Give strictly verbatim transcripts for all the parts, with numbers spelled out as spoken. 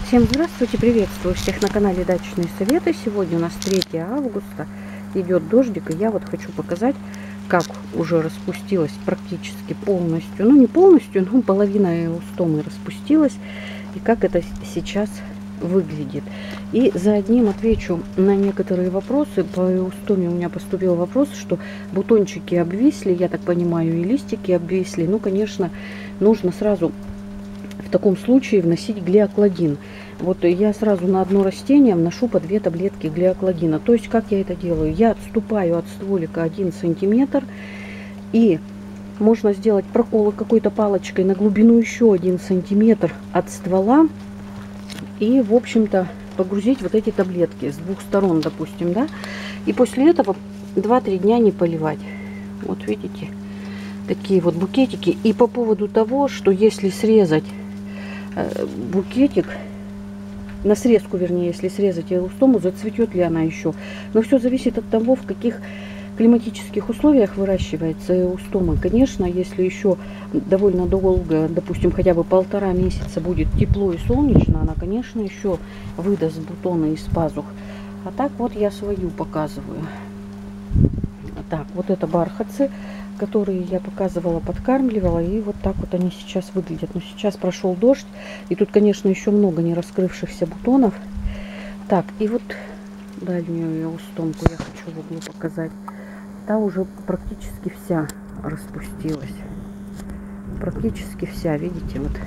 Всем здравствуйте, приветствую всех на канале Дачные советы. Сегодня у нас третье августа, идет дождик, и я вот хочу показать, как уже распустилась практически полностью, ну не полностью, но половина эустомы распустилась, и как это сейчас выглядит. И за одним отвечу на некоторые вопросы. По эустоме у меня поступил вопрос, что бутончики обвисли, я так понимаю, и листики обвисли. Ну, конечно, нужно сразу в таком случае вносить глиокладин. Вот я сразу на одно растение вношу по две таблетки глиокладина. То есть, как я это делаю? Я отступаю от стволика один сантиметр, и можно сделать проколы какой-то палочкой на глубину еще один сантиметр от ствола. И, в общем-то, погрузить вот эти таблетки с двух сторон, допустим, да. И после этого два-три дня не поливать. Вот видите, такие вот букетики. И по поводу того, что если срезать букетик, на срезку, вернее, если срезать эустому, зацветет ли она еще. Но все зависит от того, в каких климатических условиях выращивается эустома. Конечно, если еще довольно долго, допустим, хотя бы полтора месяца будет тепло и солнечно, она, конечно, еще выдаст бутоны из пазух. А так вот я свою показываю. Так, вот это бархатцы, которые я показывала, подкармливала, и вот так вот они сейчас выглядят. Но сейчас прошел дождь, и тут, конечно, еще много не раскрывшихся бутонов. Так, и вот дальнюю эустомку я хочу в углу показать. Та уже практически вся распустилась. Практически вся, видите, вот.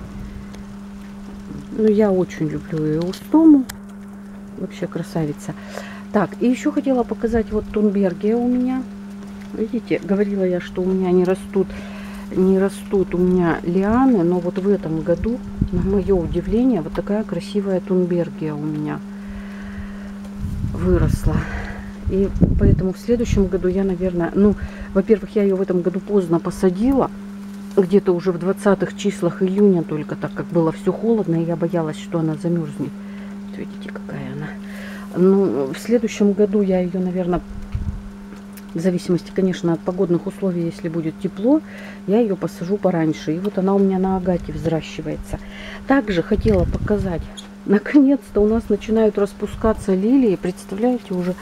Ну, я очень люблю эустому. Вообще красавица. Так, и еще хотела показать вот Тунбергия у меня. Видите, говорила я, что у меня не растут, не растут у меня лианы, но вот в этом году, на мое удивление, вот такая красивая Тунбергия у меня выросла. И поэтому в следующем году я, наверное, ну, во-первых, я ее в этом году поздно посадила, где-то уже в двадцатых числах июня только, так как было все холодно, и я боялась, что она замерзнет. Вот видите, какая она. Ну, в следующем году я ее, наверное, в зависимости, конечно, от погодных условий, если будет тепло, я ее посажу пораньше. И вот она у меня на агате взращивается. Также хотела показать, наконец-то у нас начинают распускаться лилии. Представляете, уже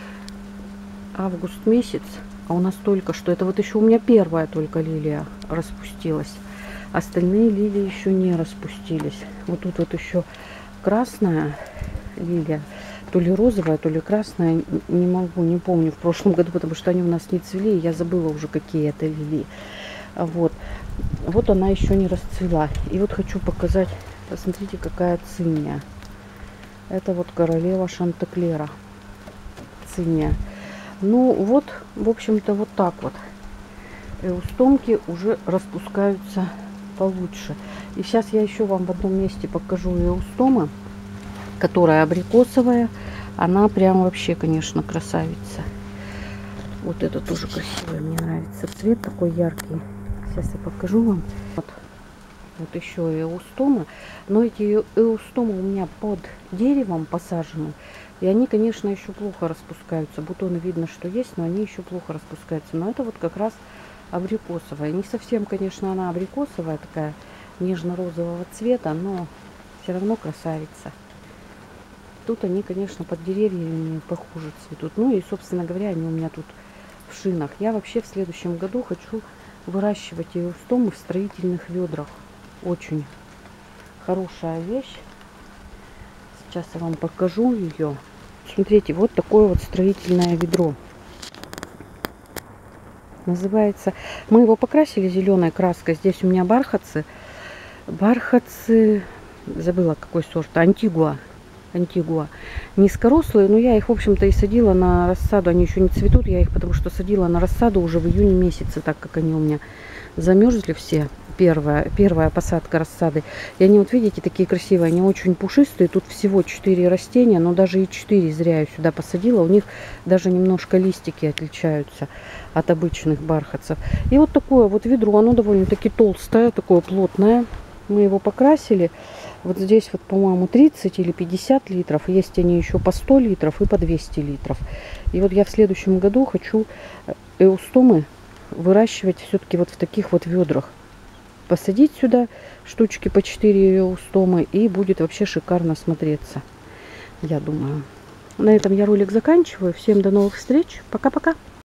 август месяц, а у нас только что, это вот еще у меня первая только лилия распустилась. Остальные лилии еще не распустились. Вот тут вот еще красная лилия. То ли розовая, то ли красная, не могу, не помню в прошлом году, потому что они у нас не цвели, и я забыла уже, какие это лилии. Вот. Вот она еще не расцвела. И вот хочу показать, посмотрите, какая циния. Это вот королева Шантеклера. Циния. Ну вот, в общем-то, вот так вот. Эустомки уже распускаются получше. И сейчас я еще вам в одном месте покажу эустомы, которая абрикосовая. Она прям вообще, конечно, красавица. Вот это тоже красивый, мне нравится цвет, такой яркий. Сейчас я покажу вам. Вот, вот еще эустома. Но эти эустомы у меня под деревом посажены. И они, конечно, еще плохо распускаются. Бутоны видно, что есть, но они еще плохо распускаются. Но это вот как раз абрикосовая. Не совсем, конечно, она абрикосовая, такая нежно-розового цвета, но все равно красавица. Тут они, конечно, под деревьями похуже цветут. Ну и, собственно говоря, они у меня тут в шинах. Я вообще в следующем году хочу выращивать эустомы в строительных ведрах. Очень хорошая вещь. Сейчас я вам покажу ее. Смотрите, вот такое вот строительное ведро. Называется... Мы его покрасили зеленой краской. Здесь у меня бархатцы. Бархатцы... Забыла, какой сорт. Антигуа. Антигуа. Низкорослые, но я их, в общем-то, и садила на рассаду. Они еще не цветут, я их потому что садила на рассаду уже в июне месяце, так как они у меня замерзли все. Первая, первая посадка рассады. И они, вот видите, такие красивые, они очень пушистые. Тут всего четыре растения, но даже и четыре зря я сюда посадила. У них даже немножко листики отличаются от обычных бархатцев. И вот такое вот ведро, оно довольно-таки толстое, такое плотное. Мы его покрасили. Вот здесь вот, по-моему, тридцать или пятьдесят литров. Есть они еще по сто литров и по двести литров. И вот я в следующем году хочу эустомы выращивать все-таки вот в таких вот ведрах. посадить сюда штучки по четыре устомы, и будет вообще шикарно смотреться, я думаю. На этом я ролик заканчиваю. Всем до новых встреч. Пока-пока.